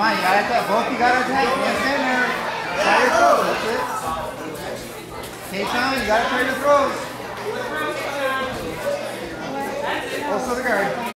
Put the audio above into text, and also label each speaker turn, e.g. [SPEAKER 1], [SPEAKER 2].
[SPEAKER 1] on, you gotta attack. Both you gotta attack. You can't stand there. Try your throws, that's it. Take time, you gotta try your throws. Also the guard.